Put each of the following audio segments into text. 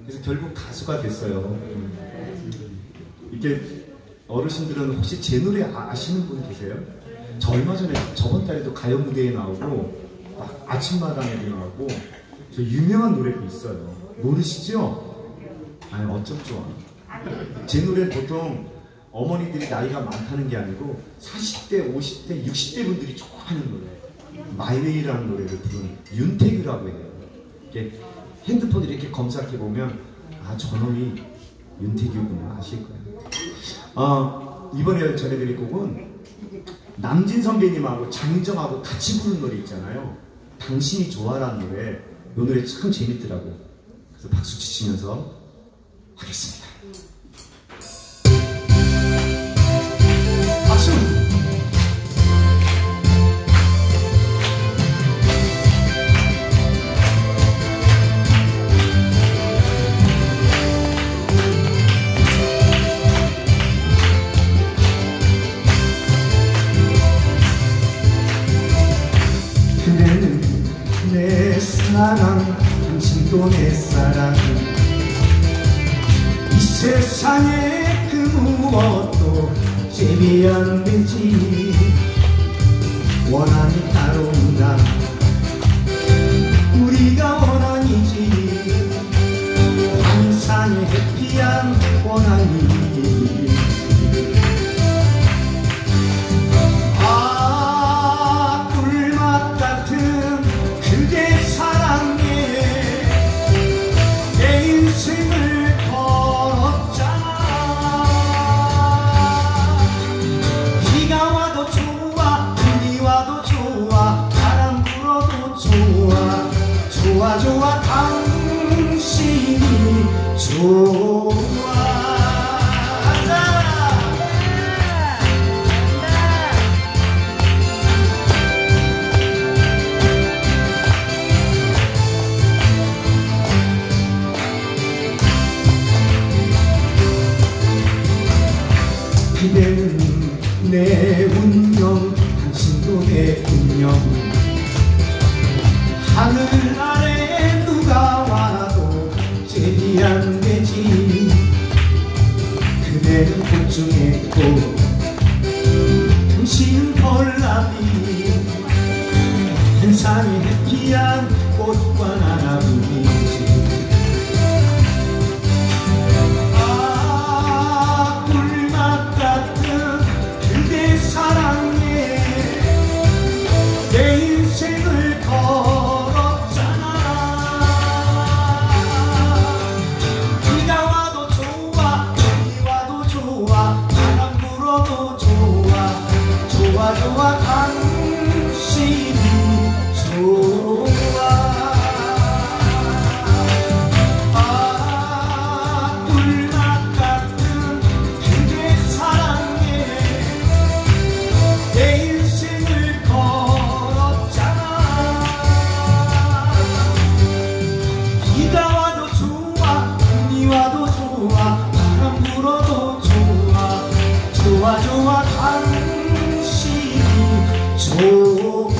그래서 결국 가수가 됐어요. 이렇게 어르신들은 혹시 제 노래 아시는 분 계세요? 저 얼마 전에 저번 달에도 가요 무대에 나오고 아침마당에도 나오고 저 유명한 노래도 있어요. 모르시죠? 아니 어쩜 좋아. 제 노래는 보통 어머니들이 나이가 많다는 게 아니고 40대, 50대, 60대 분들이 좋아하는 노래, 마이웨이라는 노래를 부르는 윤태규라고 해요. 이렇게 핸드폰을 이렇게 검색해보면 아 저놈이 윤태규구나 아실 거예요. 이번에 전해드릴 곡은 남진 선배님하고 장윤정하고 같이 부른 노래 있잖아요. 당신이 좋아라는 노래. 이 노래 참 재밌더라고. 그래서 박수 치시면서 하겠습니다. 박수! 그대는 내 사랑, 당신도 내 사랑. 이 세상에 그 무엇도 제비 안 되지. 원한이 따로운다. 우리가 원한이지. 환상의 해피한 원한이지. 아 꿀맛 같은 그대 사랑에 내 인생을 걸었잖아. 비가 와도 좋아, 눈이 와도 좋아, 바람 불어도 좋아. 좋아 좋아 당신이 좋아. 그대는 내 운명, 당신도 내 운명. 하늘 아래 누가 와도 제비 안 되지. 그대는 꽃 중에 꽃, 당신은 벌나비. 한상의 해피한 꽃과 나나비지. 사랑에 내 인생을 걸었잖아. 비가 와도 좋아, 눈이 와도 좋아, 바람 불어도 좋아. 좋아 좋아 당신이 좋아. 아 꿀맛 같은 그대 사랑에 내 인생을 걸었잖아. 비가 와도 좋아, 눈이 와도 좋아, 바람 불어도 좋아. 좋아 좋아 당신이 좋아.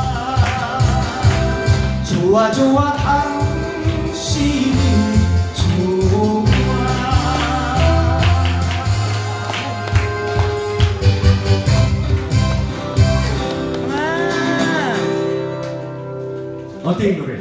좋아 좋아 당신이 좋아. 어때 이 노래?